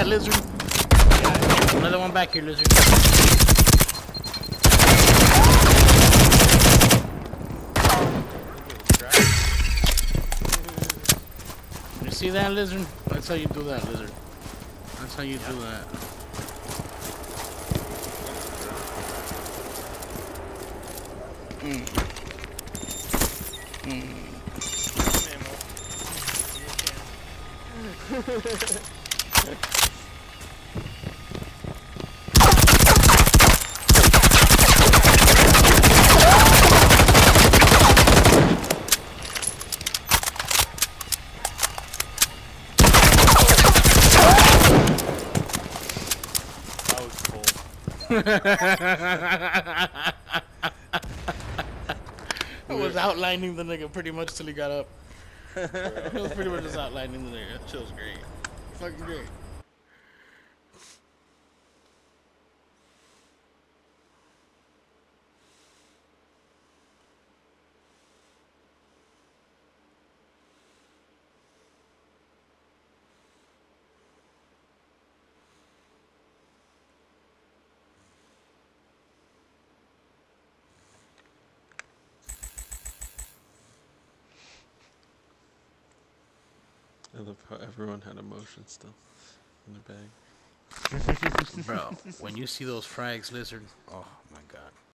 that, lizard? Yeah, another one back here, lizard. You see that, lizard? That's how you do that, lizard. That's how you do that. I was outlining the nigga pretty much till he got up. I was pretty much just outlining the nigga. That shit was great. Fucking great. I love how everyone had emotion still in their bag. Bro, when you see those frags, lizard, oh my god.